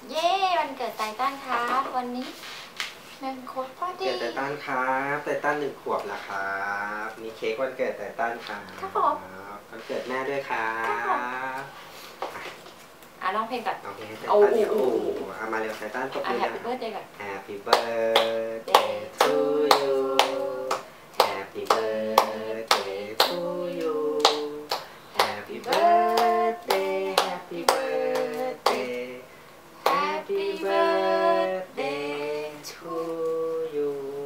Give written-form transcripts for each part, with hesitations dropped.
เย้วันเกิดไททันครับวันนี้1 ขวบพอดีเกิดไททันครับไททัน1 ขวบแล้วครับมีเค้กวันเกิดไททันครับครับผมวันเกิดแม่ด้วยครับร้องเพลงก่อนร้องเพลงให้ไททันเนี่ยโอ้เอามาเร็วไททันตบมือ Happy birthday ก่อน Happy birthday to you Happy birthday to you Happy birthday Happy birthday Happy birthday to you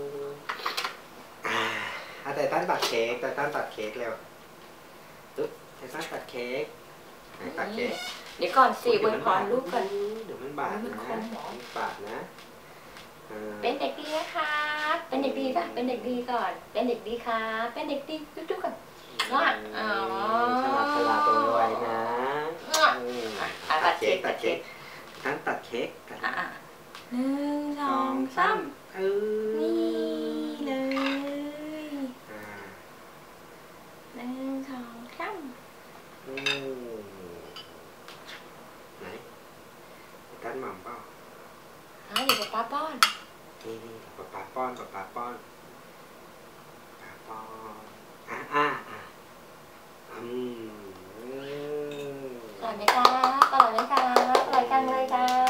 ไททันตัดเค้กไททันตัดเค้กเร็วตุ๊ดไททันตัดเค้กตัดเค้กเดี๋ยวก่อนสิอวยพรลูกก่อนเดี๋ยวมันบาดนะบาดนะเป็นเด็กดีนะครับเป็นเด็กดีป่ะเป็นเด็กดีก่อนเป็นเด็กดีครับเป็นเด็กดีจุ๊บๆก่อนว่าฉลาดตัวไวนะตัดเค้กตัดเค้กท่านตัดเค้ก 1 2 3นี่เลย1 2 3 ไหนกันหม่ำเปล่าเดี๋ยวป๊าป้อนนี่ป๊าป้อนป๊าป้อนอร่อยไหมครับอร่อยไหมครับอร่อยจังเลยครับ